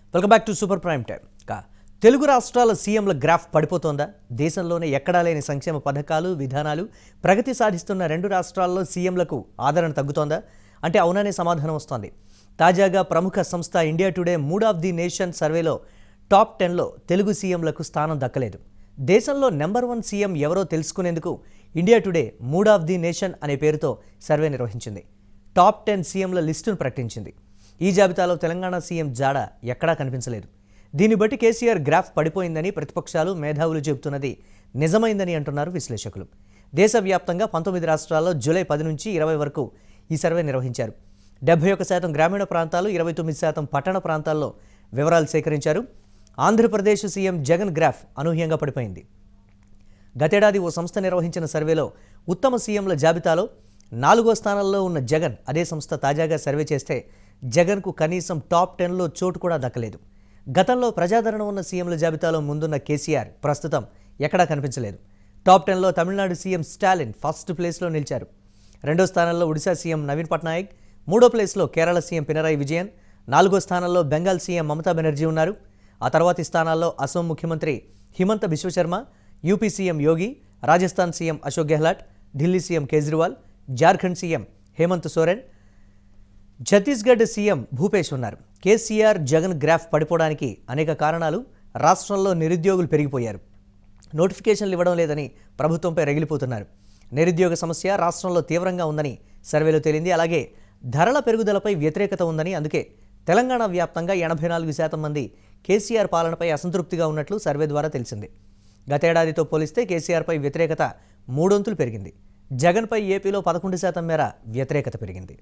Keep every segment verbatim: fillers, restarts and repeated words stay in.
Welcome back to super prime time. Telugu రాష్ట్రాల సీఎంల graph పడిపోతోందా? దేశంలోనే ఎక్కడా లేని సంక్షేమ పథకాలు విధానాలు ప్రగతి సాధిస్తున్న రెండు రాష్ట్రాల్లో సీఎంలకు ఆదరణ తగ్గుతోందా అంటే అవుననే సమాధానం వస్తోంది. తాజాగా ప్రముఖ సంస్థ India Today mood of the nation సర్వేలో టాప్ టెన్లో తెలుగు సీఎంలకు స్థానం దక్కలేదు. దేశంలో నెంబర్ వన్ సీఎం ఎవరో తెలుసుకునేందుకు India Today mood of the nation అనే పేరుతో సర్వే నిర్వహించింది. టాప్ టెన్ సీఎంల లిస్టును ప్రకటించింది. ఈ జాబితాలో తెలంగాణ సీఎం జాడ ఎక్కడా కనిపించలేదు. దీన్ని బట్టి కేసీఆర్ గ్రాఫ్ పడిపోయిందని ప్రతిపక్షాలు మేధావులు చెబుతున్నది నిజమైందని అంటున్నారు విశ్లేషకులు. దేశవ్యాప్తంగా పంతొమ్మిది రాష్ట్రాల్లో జూలై పది నుంచి ఇరవై వరకు ఈ సర్వే నిర్వహించారు. డెబ్బై ఒక శాతం గ్రామీణ ప్రాంతాలు, ఇరవై తొమ్మిది శాతం పట్టణ ప్రాంతాల్లో వివరాలు సేకరించారు. ఆంధ్రప్రదేశ్ సీఎం జగన్ గ్రాఫ్ అనూహ్యంగా పడిపోయింది. గతేడాది ఓ సంస్థ నిర్వహించిన సర్వేలో ఉత్తమ సీఎంల జాబితాలో నాలుగో స్థానంలో ఉన్న జగన్ అదే సంస్థ తాజాగా సర్వే చేస్తే జగన్కు కనీసం టాప్ టెన్లో చోటు కూడా దక్కలేదు. గతంలో ప్రజాదరణ ఉన్న సీఎంల జాబితాలో ముందున్న కేసీఆర్ ప్రస్తుతం ఎక్కడా కనిపించలేదు. టాప్ టెన్లో తమిళనాడు సీఎం స్టాలిన్ ఫస్ట్ ప్లేస్లో నిలిచారు. రెండో స్థానంలో ఒడిశా సీఎం నవీన్ పట్నాయక్, మూడో ప్లేస్లో కేరళ సీఎం పినరాయి విజయన్, నాలుగో స్థానంలో బెంగాల్ సీఎం మమతా బెనర్జీ ఉన్నారు. ఆ తర్వాతి స్థానాల్లో అసోం ముఖ్యమంత్రి హిమంత బిశ్వశర్మ, యూపీ సీఎం యోగి, Rajasthan CM Ashok Gehlot, Delhi CM Kejriwal, Jharkhand CM Hemant Soren, Chhattisgarh CM Bhupesh ఉన్నారు. కేసీఆర్ జగన్ గ్రాఫ్ పడిపోవడానికి అనేక కారణాలు. రాష్ట్రంలో నిరుద్యోగులు పెరిగిపోయారు. నోటిఫికేషన్లు ఇవ్వడం లేదని ప్రభుత్వంపై రగిలిపోతున్నారు. నిరుద్యోగ సమస్య రాష్ట్రంలో తీవ్రంగా ఉందని సర్వేలో తేలింది. అలాగే ధరల పెరుగుదలపై వ్యతిరేకత ఉందని, అందుకే తెలంగాణ వ్యాప్తంగా ఎనభై నాలుగు శాతం మంది కేసీఆర్ పాలనపై అసంతృప్తిగా ఉన్నట్లు సర్వే ద్వారా తెలిసింది. గతేడాదితో పోలిస్తే కేసీఆర్పై వ్యతిరేకత మూడొంతులు పెరిగింది. జగన్పై ఏపీలో పదకొండు శాతం మేర వ్యతిరేకత పెరిగింది.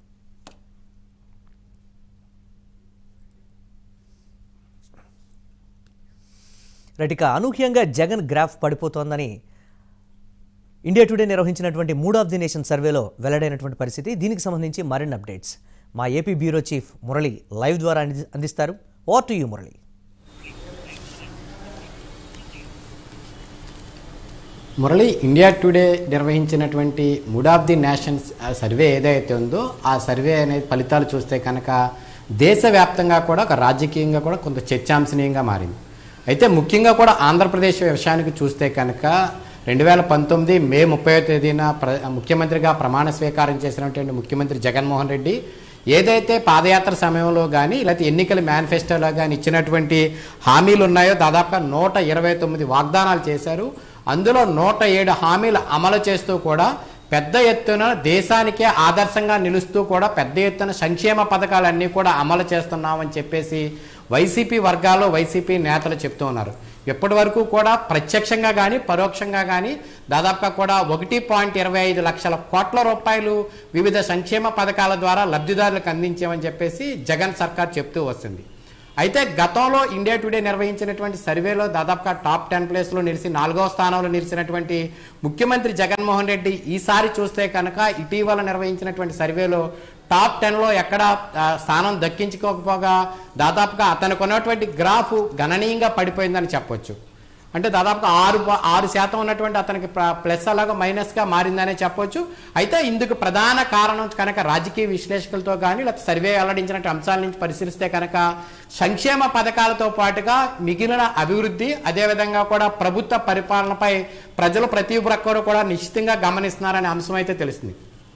రైటిక అనూహ్యంగా జగన్ గ్రాఫ్ పడిపోతోందని ఇండియా టుడే నిర్వహించినటువంటి మూడ్ ఆఫ్ ది నేషన్ సర్వేలో వెల్లడైనటువంటి పరిస్థితి. దీనికి సంబంధించి మరిన్ని అప్డేట్స్ మా AP bureau chief Murali live ద్వారా అందిస్తారు. Over to you Murali. Murali, India Today నిర్వహించినటువంటి mood of the nation's survey ఏదైతే ఉందో ఆ సర్వే అనేది ఫలితాలు చూస్తే కనుక దేశవ్యాప్తంగా కూడా ఒక రాజకీయంగా కూడా కొంత చర్చాంశనీయంగా మారింది. అయితే ముఖ్యంగా కూడా ఆంధ్రప్రదేశ్ విషయానికి చూస్తే కనుక రెండు వేల పంతొమ్మిది మే ముప్పై తేదీన ప్ర ముఖ్యమంత్రిగా ప్రమాణ స్వీకారం చేసినటువంటి ముఖ్యమంత్రి జగన్మోహన్ రెడ్డి ఏదైతే పాదయాత్ర సమయంలో కానీ లేకపోతే ఎన్నికల మేనిఫెస్టోలో కానీ ఇచ్చినటువంటి హామీలు ఉన్నాయో దాదాపుగా నూట ఇరవై తొమ్మిది వాగ్దానాలు చేశారు. అందులో నూట ఏడు హామీలు అమలు చేస్తూ కూడా పెద్ద ఎత్తున దేశానికే ఆదర్శంగా నిలుస్తూ కూడా పెద్ద ఎత్తున సంక్షేమ పథకాలన్నీ కూడా అమలు చేస్తున్నామని చెప్పేసి వైసీపీ వర్గాల్లో వైసీపీ నేతలు చెప్తూ ఉన్నారు. ఇప్పటి వరకు కూడా ప్రత్యక్షంగా కానీ పరోక్షంగా కానీ దాదాపుగా కూడా ఒకటి పాయింట్ ఇరవై ఐదు లక్షల కోట్ల రూపాయలు వివిధ సంక్షేమ పథకాల ద్వారా లబ్ధిదారులకు అందించామని చెప్పేసి జగన్ సర్కార్ చెప్తూ వస్తుంది. అయితే గతంలో ఇండియా టుడే నిర్వహించినటువంటి సర్వేలో దాదాపుగా టాప్ టెన్ ప్లేస్లో నిలిచి నాలుగవ స్థానంలో నిలిచినటువంటి ముఖ్యమంత్రి జగన్మోహన్ రెడ్డి ఈసారి చూస్తే కనుక ఇటీవల నిర్వహించినటువంటి సర్వేలో టాప్ టెన్లో ఎక్కడ స్థానం దక్కించుకోకపోగా దాదాపుగా అతనికి ఉన్నటువంటి గ్రాఫ్ గణనీయంగా పడిపోయిందని చెప్పొచ్చు. అంటే దాదాపుగా ఆరు ఆరు శాతం ఉన్నటువంటి అతనికి ప్లస్ అలాగా మైనస్గా మారిందనే చెప్పొచ్చు. అయితే ఇందుకు ప్రధాన కారణం కనుక రాజకీయ విశ్లేషకులతో కానీ లేకపోతే సర్వే వెల్లడించినటువంటి అంశాల నుంచి పరిశీలిస్తే కనుక సంక్షేమ పథకాలతో పాటుగా మిగిలిన అభివృద్ధి, అదేవిధంగా కూడా ప్రభుత్వ పరిపాలనపై ప్రజలు ప్రతి ఒక్కరు కూడా నిశ్చితంగా గమనిస్తున్నారనే అంశం అయితే తెలుస్తుంది.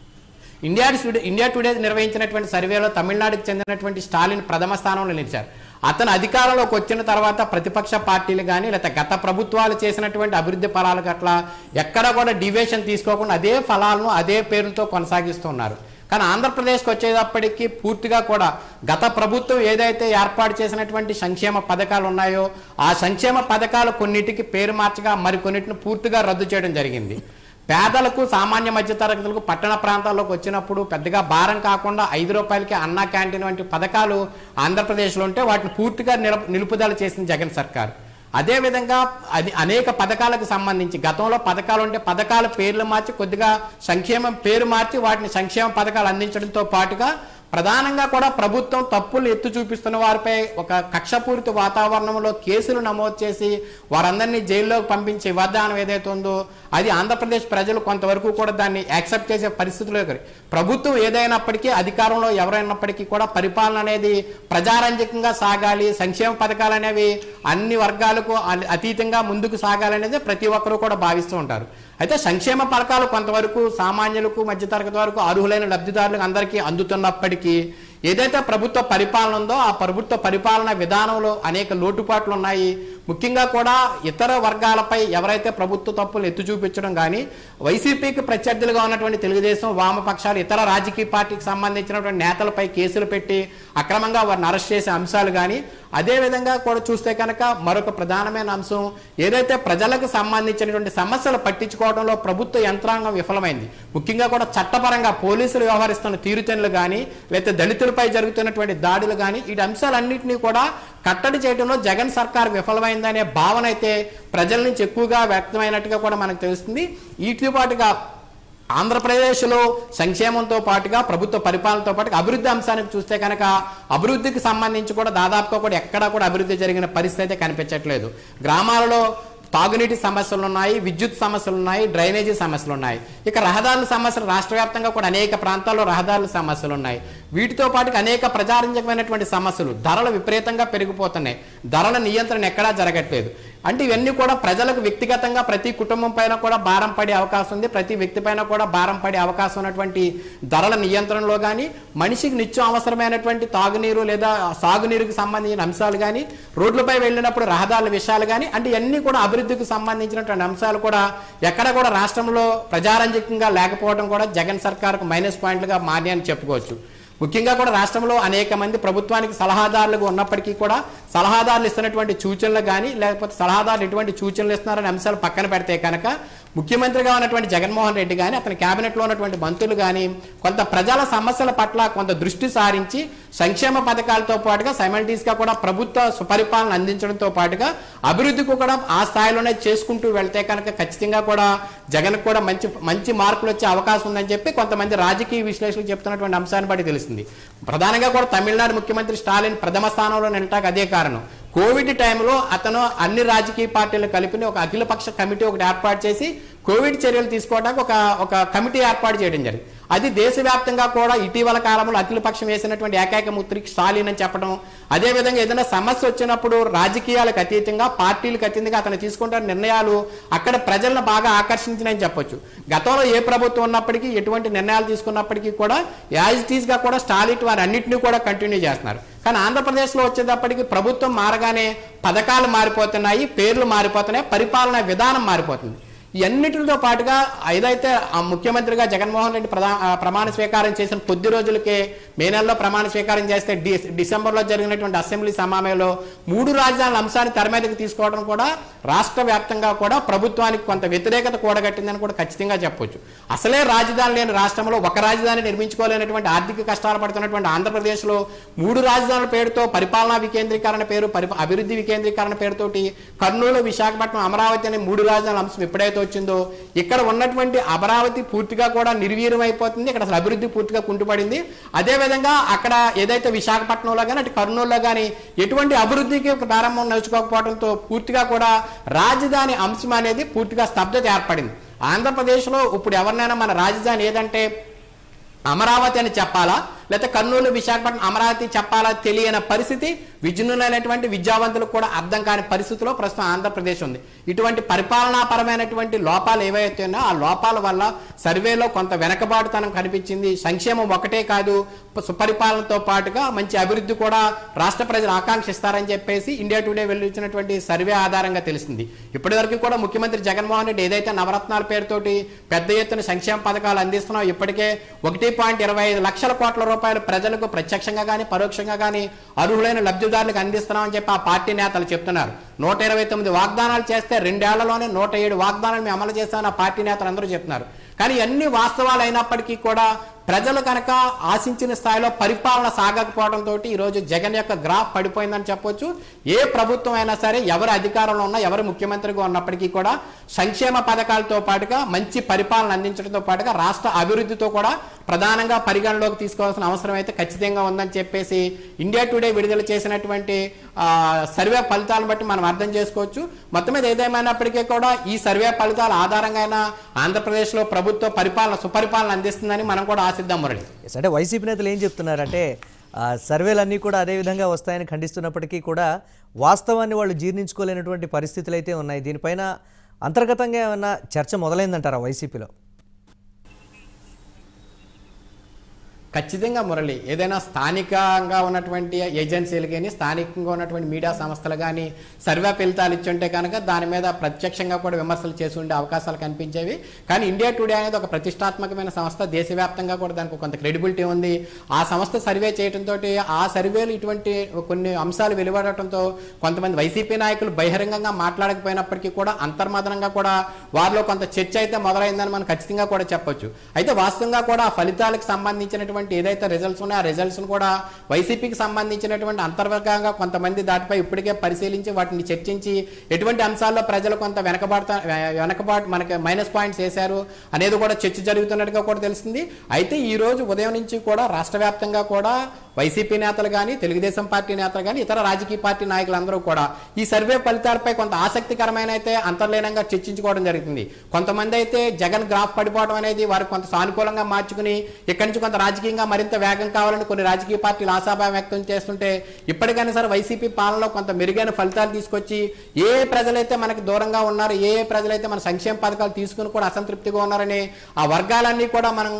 ఇండియా ఇండియా టుడే నిర్వహించినటువంటి సర్వేలో తమిళనాడుకు చెందినటువంటి స్టాలిన్ ప్రథమ స్థానంలో నిలిచారు. అతను అధికారంలోకి వచ్చిన తర్వాత ప్రతిపక్ష పార్టీలు కానీ లేకపోతే గత ప్రభుత్వాలు చేసినటువంటి అభివృద్ధి ఫలాలకు అట్లా ఎక్కడ కూడా డివియేషన్ తీసుకోకుండా అదే ఫలాలను అదే పేరుతో కొనసాగిస్తున్నారు. కానీ ఆంధ్రప్రదేశ్కి వచ్చేటప్పటికీ పూర్తిగా కూడా గత ప్రభుత్వం ఏదైతే ఏర్పాటు చేసినటువంటి సంక్షేమ పథకాలు ఉన్నాయో ఆ సంక్షేమ పథకాలు కొన్నిటికి పేరు మార్చగా మరికొన్నిటిని పూర్తిగా రద్దు చేయడం జరిగింది. పేదలకు, సామాన్య మధ్యతరగతులకు, పట్టణ ప్రాంతాల్లోకి వచ్చినప్పుడు పెద్దగా భారం కాకుండా ఐదు రూపాయలకి అన్నా క్యాంటీన్ వంటి పథకాలు ఆంధ్రప్రదేశ్లో ఉంటే వాటిని పూర్తిగా నిలుపుదల చేసింది జగన్ సర్కార్. అదేవిధంగా అది అనేక పథకాలకు సంబంధించి గతంలో పథకాలు ఉంటే పథకాల పేర్లు మార్చి కొద్దిగా సంక్షేమం పేరు మార్చి వాటిని సంక్షేమ పథకాలు అందించడంతో పాటుగా ప్రధానంగా కూడా ప్రభుత్వం తప్పులు ఎత్తు చూపిస్తున్న వారిపై ఒక కక్షపూరిత వాతావరణంలో కేసులు నమోదు చేసి వారందరినీ జైల్లోకి పంపించే విధానం ఏదైతే ఉందో అది ఆంధ్రప్రదేశ్ ప్రజలు కొంతవరకు కూడా దాన్ని యాక్సెప్ట్ చేసే పరిస్థితిలో ప్రభుత్వం ఏదైనప్పటికీ అధికారంలో ఎవరైనప్పటికీ కూడా పరిపాలన అనేది ప్రజారంజకంగా సాగాలి, సంక్షేమ పథకాలు అనేవి అన్ని వర్గాలకు అతీతంగా ముందుకు సాగాలనేది ప్రతి ఒక్కరూ కూడా భావిస్తూ ఉంటారు. అయితే సంక్షేమ పథకాలు కొంతవరకు సామాన్యులకు మధ్యతరగతి వరకు అర్హులైన లబ్ధిదారులకు అందరికీ అందుతున్నప్పటికీ ఏదైతే ప్రభుత్వ పరిపాలన ఉందో ఆ ప్రభుత్వ పరిపాలన విధానంలో అనేక లోటుపాట్లు ఉన్నాయి. ముఖ్యంగా కూడా ఇతర వర్గాలపై ఎవరైతే ప్రభుత్వ తప్పులు ఎత్తు చూపించడం కానీ వైసీపీకి ప్రత్యర్థులుగా ఉన్నటువంటి తెలుగుదేశం వామపక్షాలు ఇతర రాజకీయ పార్టీకి సంబంధించినటువంటి నేతలపై కేసులు పెట్టి అక్రమంగా వారిని అరెస్ట్ చేసే అంశాలు కానీ అదేవిధంగా కూడా చూస్తే కనుక మరొక ప్రధానమైన అంశం ఏదైతే ప్రజలకు సంబంధించినటువంటి సమస్యలు పట్టించుకోవడంలో ప్రభుత్వ యంత్రాంగం విఫలమైంది. ముఖ్యంగా కూడా చట్టపరంగా పోలీసులు వ్యవహరిస్తున్న తీరుతెన్నులు కానీ లేకపోతే దళితులపై జరుగుతున్నటువంటి దాడులు కానీ ఈ అంశాలన్నింటినీ కూడా కట్టడి చేయడంలో జగన్ సర్కార్ విఫలమైందనే భావన అయితే ప్రజల నుంచి ఎక్కువగా వ్యక్తమైనట్టుగా కూడా మనకు తెలుస్తుంది. వీటితో పాటుగా ఆంధ్రప్రదేశ్లో సంక్షేమంతో పాటుగా ప్రభుత్వ పరిపాలనతో పాటుగా అభివృద్ధి అంశానికి చూస్తే కనుక అభివృద్ధికి సంబంధించి కూడా దాదాపుగా కూడా ఎక్కడా కూడా అభివృద్ధి జరిగిన పరిస్థితి అయితే కనిపించట్లేదు. గ్రామాలలో తాగునీటి సమస్యలు ఉన్నాయి, విద్యుత్ సమస్యలు ఉన్నాయి, డ్రైనేజీ సమస్యలు ఉన్నాయి. ఇక రహదారుల సమస్యలు రాష్ట్ర వ్యాప్తంగా కూడా అనేక ప్రాంతాల్లో రహదారుల సమస్యలు ఉన్నాయి. వీటితో పాటు అనేక ప్రజారంజకమైనటువంటి సమస్యలు, ధరలు విపరీతంగా పెరిగిపోతున్నాయి, ధరల నియంత్రణ ఎక్కడా జరగట్లేదు. అంటే ఇవన్నీ కూడా ప్రజలకు వ్యక్తిగతంగా ప్రతి కుటుంబం పైన కూడా భారం పడే అవకాశం ఉంది, ప్రతి వ్యక్తి పైన కూడా భారం పడే అవకాశం ఉన్నటువంటి ధరల నియంత్రణలో కానీ మనిషికి నిత్యం అవసరమైనటువంటి తాగునీరు లేదా సాగునీరుకి సంబంధించిన అంశాలు కానీ రోడ్లపై వెళ్ళినప్పుడు రహదారుల విషయాలు కానీ అంటే ఇవన్నీ కూడా అభివృద్ధికి సంబంధించినటువంటి అంశాలు కూడా ఎక్కడ కూడా రాష్ట్రంలో ప్రజారంజకంగా లేకపోవడం కూడా జగన్ సర్కార్కు మైనస్ పాయింట్లుగా మారినాయని చెప్పుకోవచ్చు. ముఖ్యంగా కూడా రాష్ట్రంలో అనేక మంది ప్రభుత్వానికి సలహాదారులుగా ఉన్నప్పటికీ కూడా సలహాదారులు ఇస్తున్నటువంటి సూచనలు కానీ లేకపోతే సలహాదారులు ఎటువంటి సూచనలు ఇస్తున్నారనే అంశాలు పక్కన పెడితే కనుక ముఖ్యమంత్రిగా ఉన్నటువంటి జగన్మోహన్ రెడ్డి కానీ అతని క్యాబినెట్లో ఉన్నటువంటి మంత్రులు కానీ కొంత ప్రజల సమస్యల పట్ల కొంత దృష్టి సారించి సంక్షేమ పథకాలతో పాటుగా సైమల్టేనియస్గా కూడా ప్రభుత్వ సుపరిపాలన అందించడంతో పాటుగా అభివృద్ధికి కూడా ఆ స్థాయిలోనే చేసుకుంటూ వెళ్తే కనుక ఖచ్చితంగా కూడా జగన్ కూడా మంచి మంచి మార్కులు వచ్చే అవకాశం ఉందని చెప్పి కొంతమంది రాజకీయ విశ్లేషకులు చెప్తున్నటువంటి అంశాన్ని బట్టి తెలుస్తుంది. ప్రధానంగా కూడా తమిళనాడు ముఖ్యమంత్రి స్టాలిన్ ప్రథమ స్థానంలో నిలటానికి అదే కారణం. కోవిడ్ టైంలో అతను అన్ని రాజకీయ పార్టీలు కలిపి ఒక అఖిలపక్ష కమిటీ ఒకటి ఏర్పాటు చేసి కోవిడ్ చర్యలు తీసుకోవడానికి ఒక ఒక కమిటీ ఏర్పాటు చేయడం జరిగింది. అది దేశవ్యాప్తంగా కూడా ఇటీవల కాలంలో అఖిలపక్షం వేసినటువంటి ఏకైక ముద్రికి స్టాలిన్ అని చెప్పడం, అదేవిధంగా ఏదైనా సమస్య వచ్చినప్పుడు రాజకీయాలకు అతీతంగా పార్టీలకు అతీతంగా అతను తీసుకుంటున్న నిర్ణయాలు అక్కడ ప్రజలను బాగా ఆకర్షించినాయని చెప్పొచ్చు. గతంలో ఏ ప్రభుత్వం ఉన్నప్పటికీ ఎటువంటి నిర్ణయాలు తీసుకున్నప్పటికీ కూడా యాజ్ ఇట్ ఈస్ గా కూడా స్టాలిన్ వారి అన్నింటినీ కూడా కంటిన్యూ చేస్తున్నారు. కానీ ఆంధ్రప్రదేశ్లో వచ్చేటప్పటికి ప్రభుత్వం మారగానే పథకాలు మారిపోతున్నాయి, పేర్లు మారిపోతున్నాయి, పరిపాలన విధానం మారిపోతుంది. ఇవన్నిటితో పాటుగా ఏదైతే ముఖ్యమంత్రిగా జగన్మోహన్ రెడ్డి ప్రధా ప్రమాణ స్వీకారం చేసిన కొద్ది రోజులకే మే నెలలో ప్రమాణ స్వీకారం చేస్తే డి డిసెంబర్లో జరిగినటువంటి అసెంబ్లీ సమావేశంలో మూడు రాజధానుల అంశాన్ని తెర మీదకి తీసుకోవడం కూడా రాష్ట్ర వ్యాప్తంగా కూడా ప్రభుత్వానికి కొంత వ్యతిరేకత కూడగట్టిందని కూడా ఖచ్చితంగా చెప్పొచ్చు. అసలే రాజధాని లేని రాష్ట్రంలో ఒక రాజధాని నిర్మించుకోలేనటువంటి ఆర్థిక కష్టాలు పడుతున్నటువంటి ఆంధ్రప్రదేశ్లో మూడు రాజధానుల పేరుతో పరిపాలనా వికేంద్రీకరణ పేరు పరి అభివృద్ధి వికేంద్రీకరణ పేరుతోటి కర్నూలు, విశాఖపట్నం, అమరావతి అనే మూడు రాజధానుల అంశం ఎప్పుడైతే వచ్చిందో ఇక్కడ ఉన్నటువంటి అమరావతి పూర్తిగా కూడా నిర్వీర్యం అయిపోతుంది. ఇక్కడ అసలు అభివృద్ధి పూర్తిగా కుంటుపడింది. అదేవిధంగా అక్కడ ఏదైతే విశాఖపట్నంలో కానీ అటు కర్నూలులో కానీ ఎటువంటి అభివృద్ధికి ప్రారంభం నడుచుకోకపోవడంతో పూర్తిగా కూడా రాజధాని అంశం అనేది పూర్తిగా స్తబ్దత ఏర్పడింది. ఆంధ్రప్రదేశ్లో ఇప్పుడు ఎవరినైనా మన రాజధాని ఏదంటే అమరావతి అని చెప్పాలా లేకపోతే కర్నూలు, విశాఖపట్నం, అమరావతి చెప్పాలా తెలియని పరిస్థితి విజ్ఞులైనటువంటి విద్యావంతులకు కూడా అర్థం కాని పరిస్థితిలో ప్రస్తుతం ఆంధ్రప్రదేశ్ ఉంది. ఇటువంటి పరిపాలనాపరమైనటువంటి లోపాలు ఏవైతే ఉన్నాయో ఆ లోపాల వల్ల సర్వేలో కొంత వెనకబాటుతనం కనిపించింది. సంక్షేమం ఒకటే కాదు, సుపరిపాలనతో పాటుగా మంచి అభివృద్ధి కూడా రాష్ట్ర ప్రజలు ఆకాంక్షిస్తారని చెప్పేసి ఇండియా టుడే వెళ్లిచ్చినటువంటి సర్వే ఆధారంగా తెలిసింది. ఇప్పటివరకు కూడా ముఖ్యమంత్రి జగన్మోహన్ రెడ్డి ఏదైతే నవరత్నాల పేరుతోటి పెద్ద ఎత్తున సంక్షేమ పథకాలు అందిస్తున్నాం, ఇప్పటికే ఒకటి పాయింట్ ఇరవై ఐదు లక్షల కోట్ల రూపాయలు ప్రజలకు ప్రత్యక్షంగా కానీ పరోక్షంగా కానీ అర్హులైన లబ్ధిదారులకు అందిస్తున్నామని చెప్పి ఆ పార్టీ నేతలు చెప్తున్నారు. నూట ఇరవై తొమ్మిది వాగ్దానాలు చేస్తే రెండేళ్లలోనే నూట ఏడు వాగ్దానాలు మేము అమలు చేస్తామని ఆ పార్టీ నేతలు అందరూ చెప్తున్నారు. కానీ అన్ని వాస్తవాలు అయినప్పటికీ కూడా ప్రజలు కనుక ఆశించిన స్థాయిలో పరిపాలన సాగకపోవడంతో ఈరోజు జగన్ యొక్క గ్రాఫ్ పడిపోయిందని చెప్పొచ్చు. ఏ ప్రభుత్వం అయినా సరే, ఎవరు అధికారంలో ఉన్నా, ఎవరు ముఖ్యమంత్రిగా ఉన్నప్పటికీ కూడా సంక్షేమ పథకాలతో పాటుగా మంచి పరిపాలన అందించడంతో పాటుగా రాష్ట్ర అభివృద్ధితో కూడా ప్రధానంగా పరిగణలోకి తీసుకోవాల్సిన అవసరం అయితే ఖచ్చితంగా ఉందని చెప్పేసి ఇండియా టుడే విడుదల చేసినటువంటి సర్వే ఫలితాలను బట్టి మనం అర్థం చేసుకోవచ్చు. మొత్తం మీద ఏదేమైనప్పటికీ కూడా ఈ సర్వే ఫలితాల ఆధారంగా ఆంధ్రప్రదేశ్లో ప్రభుత్వ పరిపాలన సుపరిపాలన అందిస్తుందని మనం కూడా ఆశిద్దాం. మురళి, అంటే వైసీపీ నేతలు ఏం చెప్తున్నారంటే సర్వేలన్నీ కూడా అదే విధంగా వస్తాయని ఖండిస్తున్నప్పటికీ కూడా వాస్తవాన్ని వాళ్ళు జీర్ణించుకోలేనటువంటి పరిస్థితులు అయితే ఉన్నాయి. దీనిపైన అంతర్గతంగా ఏమన్నా చర్చ మొదలైందంటారా వైసీపీలో? ఖచ్చితంగా మురళి, ఏదైనా స్థానికంగా ఉన్నటువంటి ఏజెన్సీలు కానీ, స్థానికంగా ఉన్నటువంటి మీడియా సంస్థలు కానీ సర్వే ఫలితాలు ఇచ్చుంటే కనుక దాని మీద ప్రత్యక్షంగా కూడా విమర్శలు చేసి ఉండే అవకాశాలు కనిపించేవి. కానీ ఇండియా టుడే అనేది ఒక ప్రతిష్టాత్మకమైన సంస్థ, దేశవ్యాప్తంగా కూడా దానికి కొంత క్రెడిబిలిటీ ఉంది. ఆ సంస్థ సర్వే చేయడంతో ఆ సర్వేలు ఇటువంటి కొన్ని అంశాలు వెలువడటంతో కొంతమంది వైసీపీ నాయకులు బహిరంగంగా మాట్లాడకపోయినప్పటికీ కూడా అంతర్మదనంగా కూడా వారిలో కొంత చర్చ అయితే మొదలైందని మనం ఖచ్చితంగా కూడా చెప్పొచ్చు. అయితే వాస్తవంగా కూడా ఆ ఫలితాలకు సంబంధించినటువంటి ఏదైతే రిజల్ట్స్ ఉన్నాయో ఆ రిజల్ట్స్ కూడా వైసీపీకి సంబంధించినటువంటి అంతర్వర్గంగా కొంతమంది దాటిపై ఇప్పటికే పరిశీలించి వాటిని చర్చించి ఎటువంటి అంశాల్లో ప్రజలు కొంత వెనకబాటుతా వెనకబాటు మనకి మైనస్ పాయింట్స్ వేశారు అనేది కూడా చర్చ జరుగుతున్నట్టుగా కూడా తెలిసింది. అయితే ఈ రోజు ఉదయం నుంచి కూడా రాష్ట్ర వ్యాప్తంగా కూడా వైసీపీ నేతలు కానీ, తెలుగుదేశం పార్టీ నేతలు కానీ, ఇతర రాజకీయ పార్టీ నాయకులందరూ కూడా ఈ సర్వే ఫలితాలపై కొంత ఆసక్తికరమైన అయితే అంతర్లీనంగా చర్చించుకోవడం జరుగుతుంది. కొంతమంది అయితే జగన్ గ్రాఫ్ పడిపోవడం అనేది వారికి కొంత సానుకూలంగా మార్చుకుని ఇక్కడి నుంచి కొంత రాజకీయంగా మరింత వేగం కావాలని కొన్ని రాజకీయ పార్టీలు ఆశాభావం వ్యక్తం చేస్తుంటే, ఇప్పటికైనా సరే వైసీపీ పాలనలో కొంత మెరుగైన ఫలితాలు తీసుకొచ్చి ఏ ప్రజలైతే మనకి దూరంగా ఉన్నారు, ఏ ప్రజలైతే మన సంక్షేమ పథకాలు తీసుకుని కూడా అసంతృప్తిగా ఉన్నారని ఆ వర్గాలన్నీ కూడా మనం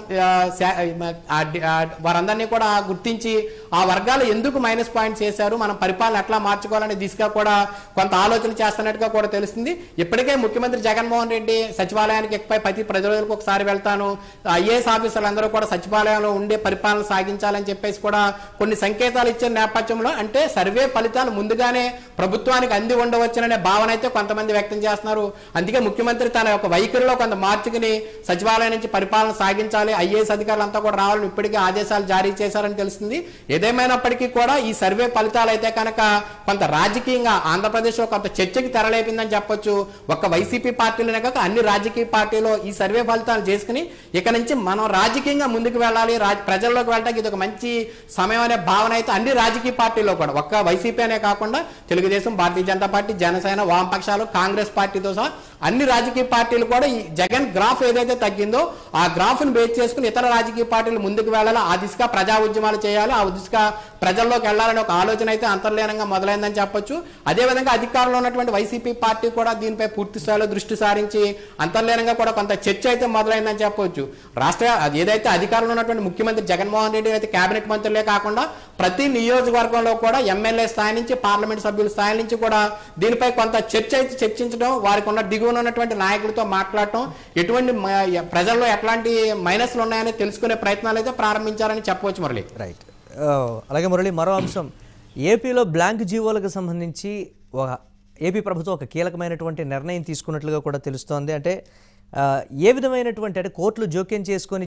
వారందరినీ కూడా గుర్తించి ఆ వర్గాలు ఎందుకు మైనస్ పాయింట్స్ చేశారు, మనం పరిపాలన ఎట్లా మార్చుకోవాలనే దిశగా కూడా కొంత ఆలోచన చేస్తున్నట్టుగా కూడా తెలుస్తుంది. ఇప్పటికే ముఖ్యమంత్రి జగన్మోహన్ రెడ్డి సచివాలయానికి ఎక్కువ ప్రతి ప్రతి రోజులకు ఒకసారి వెళ్తాను, ఐఏఎస్ ఆఫీసర్లు అందరూ కూడా సచివాలయంలో ఉండే పరిపాలన సాగించాలని చెప్పేసి కూడా కొన్ని సంకేతాలు ఇచ్చిన నేపథ్యంలో అంటే సర్వే ఫలితాలు ముందుగానే ప్రభుత్వానికి అంది ఉండవచ్చుననే భావన అయితే కొంతమంది వ్యక్తం చేస్తున్నారు. అందుకే ముఖ్యమంత్రి తన యొక్క వైఖరిలో కొంత మార్చుకుని సచివాలయం నుంచి పరిపాలన సాగించాలి, ఐఏఎస్ అధికారులు అంతా కూడా రావాలని ఇప్పటికే ఆదేశాలు జారీ చేశారని తెలుస్తుంది. ఏదేమైనప్పటికీ కూడా ఈ సర్వే ఫలితాలు అయితే కనుక కొంత రాజకీయంగా ఆంధ్రప్రదేశ్ లో కొంత చర్చకి తెరలేపిందని చెప్పొచ్చు. ఒక్క వైసీపీ పార్టీలనే కాక అన్ని రాజకీయ పార్టీలు ఈ సర్వే ఫలితాలు చేసుకుని ఇక నుంచి మనం రాజకీయంగా ముందుకు వెళ్ళాలి, ప్రజల్లోకి వెళ్ళడానికి ఇది ఒక మంచి సమయం అనే భావన అయితే అన్ని రాజకీయ పార్టీలో కూడా, ఒక్క వైసీపీ అనే కాకుండా తెలుగుదేశం, భారతీయ జనతా పార్టీ, జనసేన, వామపక్షాలు, కాంగ్రెస్ పార్టీతో సహా అన్ని రాజకీయ పార్టీలు కూడా ఈ జగన్ గ్రాఫ్ ఏదైతే తగ్గిందో ఆ గ్రాఫ్ ను బేస్ చేసుకుని ఇతర రాజకీయ పార్టీలు ముందుకు వెళ్ళాలి, ఆ దిశగా ప్రజా ఉద్యమాలు చేయాలి, ఆ దిశగా ప్రజల్లోకి వెళ్లాలని ఒక ఆలోచన అయితే అంతర్లీనంగా మొదలైందని చెప్పొచ్చు. అదేవిధంగా అధికారంలో ఉన్నటువంటి వైసీపీ పార్టీ కూడా దీనిపై పూర్తి స్థాయిలో దృష్టి సారించి అంతర్లీనంగా కూడా కొంత చర్చ అయితే మొదలైందని చెప్పొచ్చు. రాష్ట్ర ఏదైతే అధికారంలో ఉన్నటువంటి ముఖ్యమంత్రి జగన్మోహన్ రెడ్డి అయితే కేబినెట్ మంత్రులే కాకుండా ప్రతి నియోజకవర్గంలో కూడా ఎమ్మెల్యే స్థాయి నుంచి పార్లమెంట్ సభ్యుల స్థాయి నుంచి కూడా దీనిపై కొంత చర్చ అయితే చర్చించడం, వారికి ఉన్న దిగువన ఉన్నటువంటి నాయకులతో మాట్లాడటం, ఎటువంటి ప్రజల్లో ఎట్లాంటి మైనస్లు ఉన్నాయని తెలుసుకునే ప్రయత్నాలు అయితే ప్రారంభించారని చెప్పవచ్చు. మురళి, రైట్. అలాగే మురళి, మరో అంశం, ఏపీలో బ్లాంక్ జీవోలకు సంబంధించి ఒక ఏపీ ప్రభుత్వం ఒక కీలకమైనటువంటి నిర్ణయం తీసుకున్నట్లుగా కూడా తెలుస్తోంది. అంటే ఏ విధమైనటువంటి అంటే కోర్టులు జోక్యం చేసుకొని